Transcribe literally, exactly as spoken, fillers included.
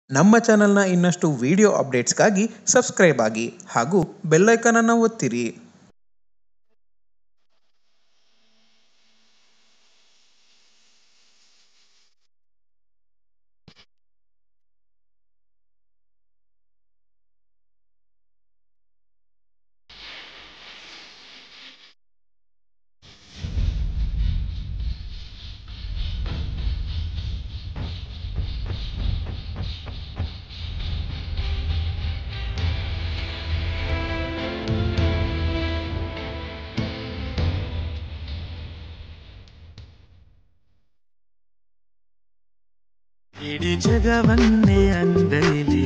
ನಮ್ಮ ಚಾನೆಲ್ನ ಇನ್ನಷ್ಟು ವಿಡಿಯೋ ಅಪ್ಡೇಟ್ಸ್ಗಾಗಿ ಸಬ್ಸ್ಕ್ರೈಬ್ ಆಗಿ ಹಾಗೂ ಬೆಲ್ ಐಕಾನ್ ಅನ್ನು ಒತ್ತಿರಿ. ಇಡೀ ಜಗವನ್ನೇ ಅಂಗೈಲಿ